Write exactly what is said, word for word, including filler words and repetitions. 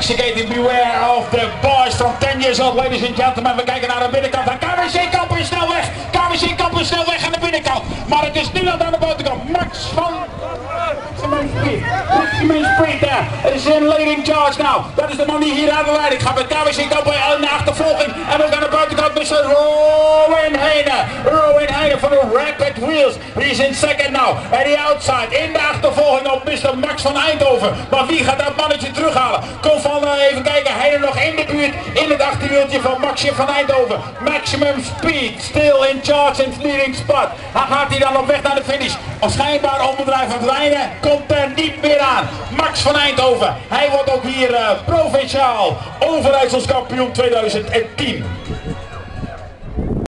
intoxicating. Beware of the boys from ten years old, ladies and gentlemen. We kijken naar de binnenkant. K W C Kampen is snel weg. K W C Kampen is snel weg aan de binnenkant. Maar het is niemand aan de buitenkant. Max van... Maximum Speed daar. Het is in leading charge now. Dat is de man die hier aan de leiding gaat met K W C Kampen in de achtervolging. En ook aan de buitenkant mister Rowan Heijnen. Rowan Heijnen van de Rapid Wheels. He is in second now. En die outside in de achtervolging op mister Max van Eindhoven. Maar wie gaat dat mannetje terughalen? Kom van uh, even kijken. Heijnen nog in de buurt in het achterwieltje van Maxje van Eindhoven. Maximum Speed still in charge in leading spot. Dan gaat hij dan op weg naar de finish. Of schijnbaar onbedrijf van het Heijnen komt er niet meer aan. Max van Eindhoven. Hij wordt ook hier uh, provinciaal overijsselskampioen tweeduizend tien.